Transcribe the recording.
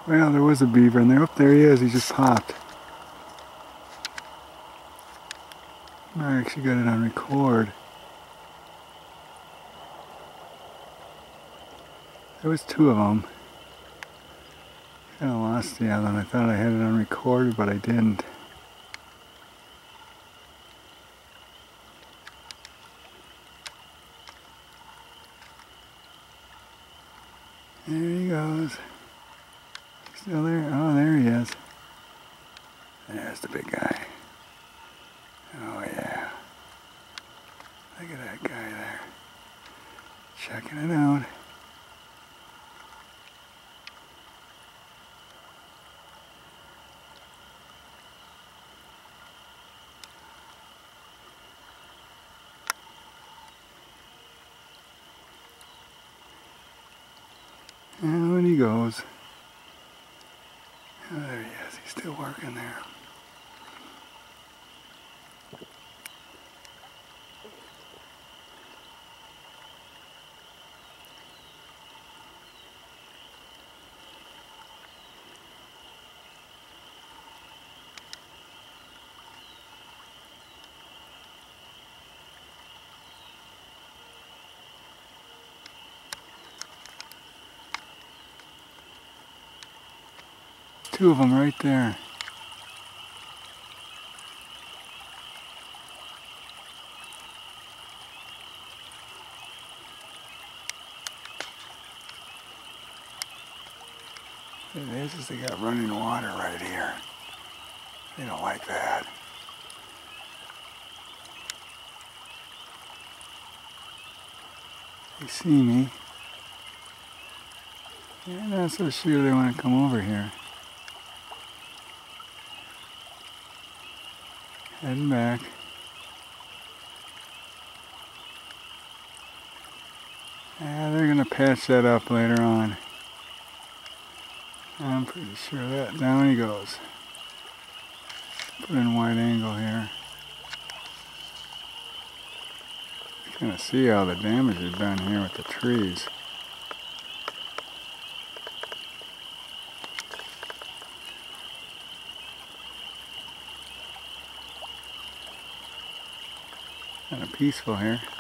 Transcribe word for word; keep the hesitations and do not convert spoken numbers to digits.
Well, there was a beaver in there. Oh, there he is. He just popped. I actually got it on record. There was two of them. Kind of lost the other one. I thought I had it on record, but I didn't. There he goes. Still there? Oh, there he is. There's the big guy. Oh yeah. Look at that guy there. Checking it out. And when he goes. Oh, there he is. He's still working there. Two of them right there. It is, is they got running water right here. They don't like that. They see me. Yeah, not so sure they want to come over here. Heading back. Yeah, they're going to patch that up later on. I'm pretty sure that. Down he goes. Put in wide angle here. Kind of see how the damage is done here with the trees. Kind of peaceful here.